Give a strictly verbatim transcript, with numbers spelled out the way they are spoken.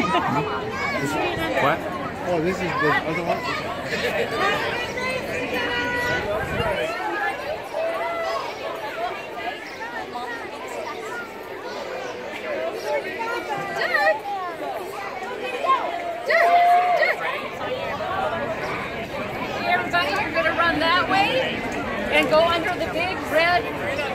What? Oh, this is the other one? Everybody, you're going to run that way and go under the big red